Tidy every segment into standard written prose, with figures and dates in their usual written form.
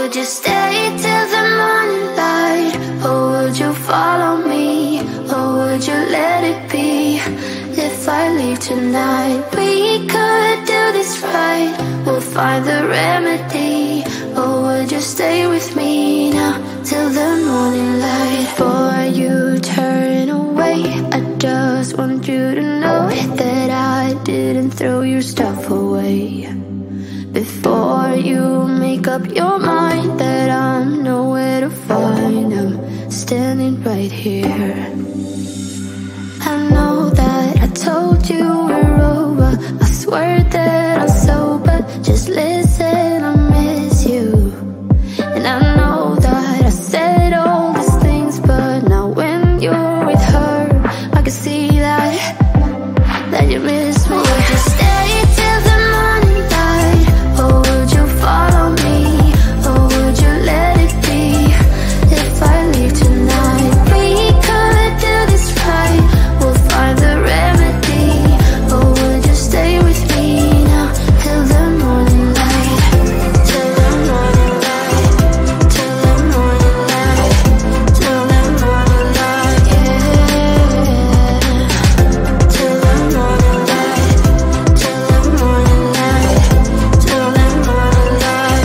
would you stay till the morning light? Or would you follow me? Or would you let it be? If I leave tonight, we could do this right. We'll find the remedy. Or would you stay with me now till the morning light? Before you turn away, I just want you to know that I didn't throw your stuff away. Before you make up your mind that I'm nowhere to find, I'm standing right here. I know that I told you we're over, I swear that I'm sober. Just listen, I miss you. And I know that I said all these things, but now when you're with her, I can see that you miss me. Would you stay till the morning light? Or would you follow me? Or would you let it be? If I leave tonight, we could do this right. We'll find the remedy. Or would you stay with me now till the morning light? Till the morning light. Till the morning light. Till the morning light, yeah. Till the morning light. Till the morning light. Till the morning light,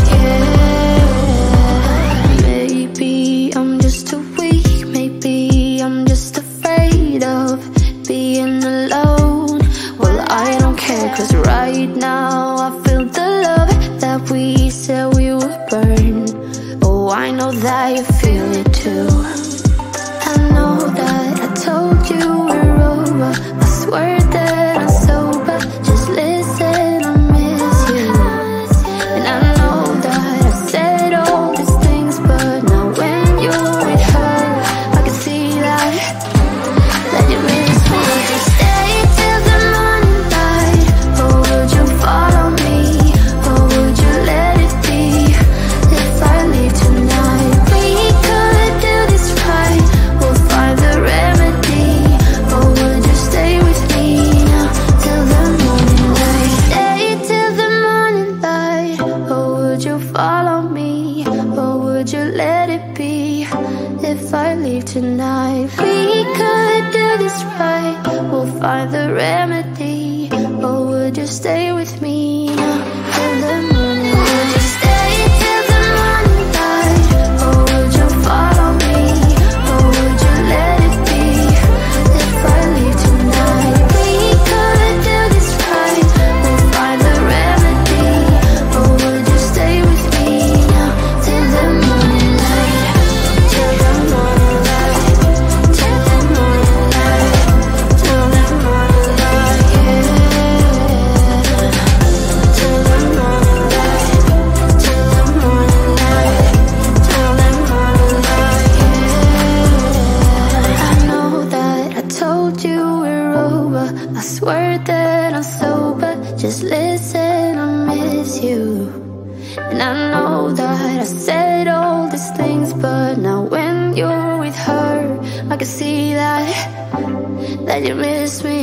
yeah. Maybe I'm just too weak. Maybe I'm just afraid of being alone. Well, I don't care, 'cause right now I feel the love that we said we would burn. Oh, I know that you feel it too. I know that I told you we're over, I swear that I'm sober. Just listen, I miss you. And I know that I said all these things, but now when you're with her, I can see that you miss me. Would you stay till the morning light? Or would you follow me? Or would you let it be? If I leave tonight, we could do this right. We'll find the remedy. Or would you stay with me now till the morning light? Stay till the morning light. Or would you follow me? Or would you let it be? If I leave tonight, we could do this right. We'll find the remedy. Or would you stay with me now till the morning light? Would you stay till the morning light? Or would you follow me? Or would you let it be? If I leave tonight, we could do this right. We'll find the remedy. Or would you stay with me now till the morning light? Till the morning light. Till the morning light. Till the morning light, yeah. Till the morning light. Till the morning light. Till the morning light, yeah. I know that I told you we're over, I swear that I'm sober. Just listen, I miss you. And I know that I said all these things, but now when you're with her, I can see that you miss me.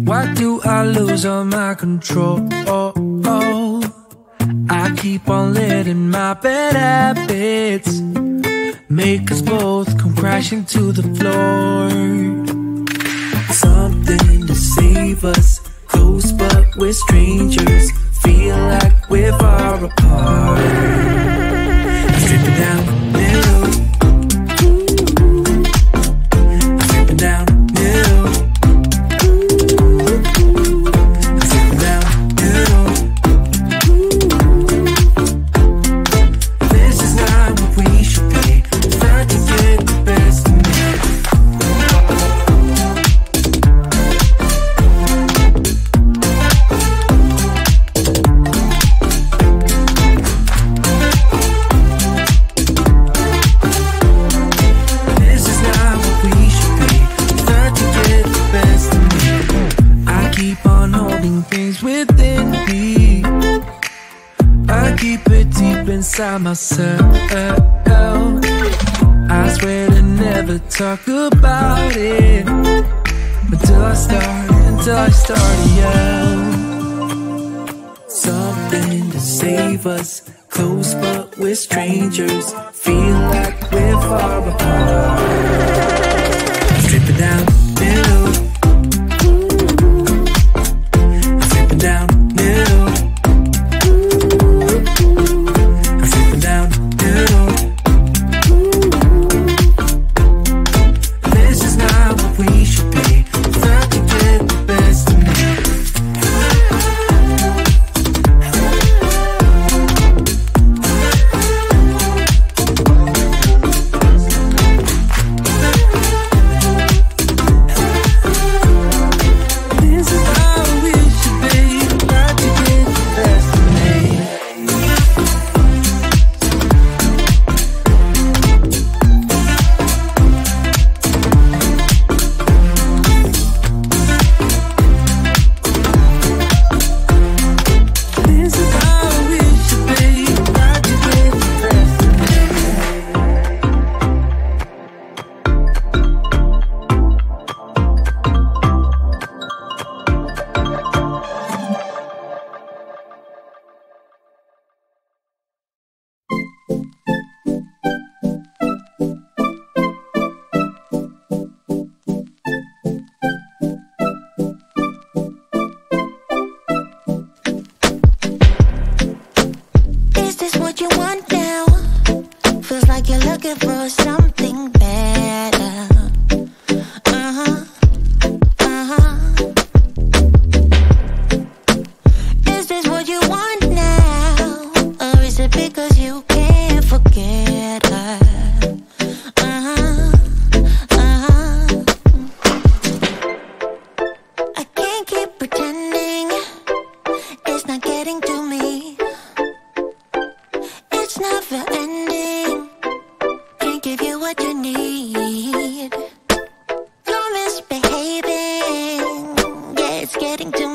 Why do I lose all my control? I keep on letting my bad habits make us both come crashing to the floor. Something to save us, close but we're strangers, feel like we're far apart. I'm stripping down the middle, I'm stripping down the middle, I'm stripping down the middle. This is not what we should be, trying to get the best of me. Inside myself, I swear to never talk about it until I start to yell. Something to save us, close but we're strangers, feel like we're far apart. Stripping down the middle, stripping down the middle. Getting to